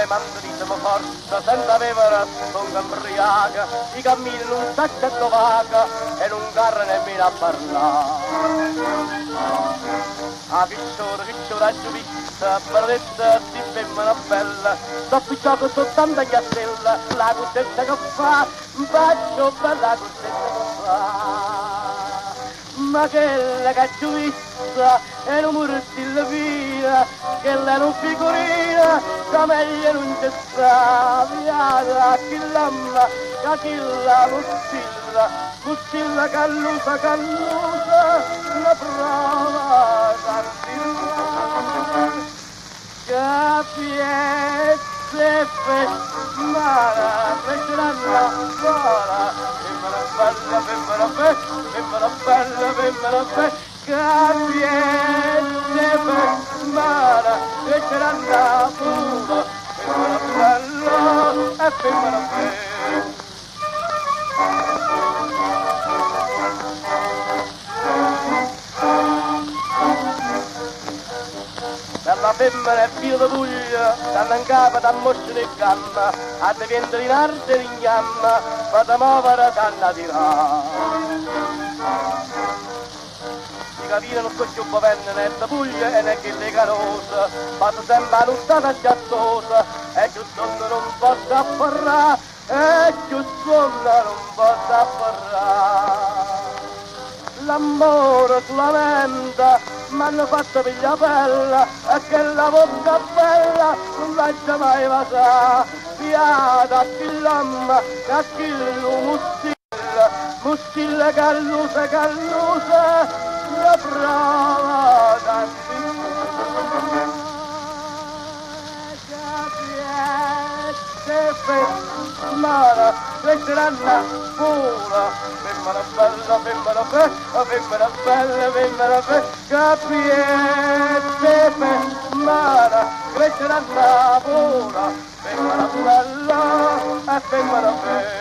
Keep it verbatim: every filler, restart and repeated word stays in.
che mandaritemi forza, senza bevere sono embriaca, i cammini non saccetto vaga e non carro nemmeno a parlare. Ah, che c'ora, che c'ora giuvizza, bellezza, si femmina bella, dopo ciò che soltanto gli stella, la cosetta che fa, un bacio bella cosetta che fa. Ma che la cacciuvizza e non murti la via, che la non figurina, che meglio non c'è sta, viada, chi l'amma, che chi la mustilla, mustilla callusa, callusa, la prova d'artilla. Capiesse femmara, fecciranno ancora, femmara bella, femmara bella, femmara bella, femmara bella, capiesse femmara, fecciranno pura, femmara bella e femmara bella. Dalla femmina e figlio di puglia, stanno in capo da mosce di gamma, a te vento di narte di inghiamma, fate muovere tanna di là. Si capire non so più bovenne né da puglia e né che le carose, fate sempre a nuttata sciattosa, e più sonno non posso afferrare, e più sonno non posso afferrare. L'amore sulla mente m'hanno fatto pigliare pelle e che la bocca bella non lascia mai passare. Piata a chi l'amma, a chi lo mustilla, mustilla callusa, callusa, la prova d'artilla. Capiette femmara, fecciranno pura, femmara bella, femmara bella, femmara bella, femmara bella, capiette femmara, fecciranno pura, femmara bella e femmara bella.